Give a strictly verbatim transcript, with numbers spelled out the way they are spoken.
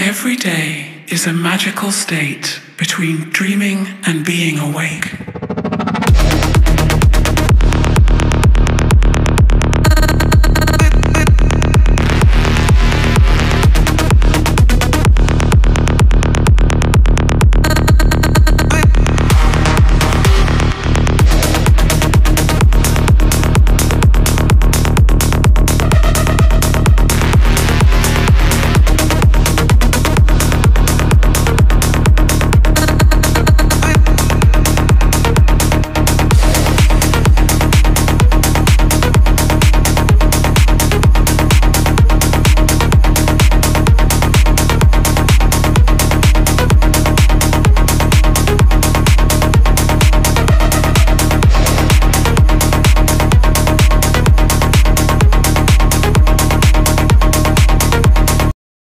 Every day is a magical state between dreaming and being awake.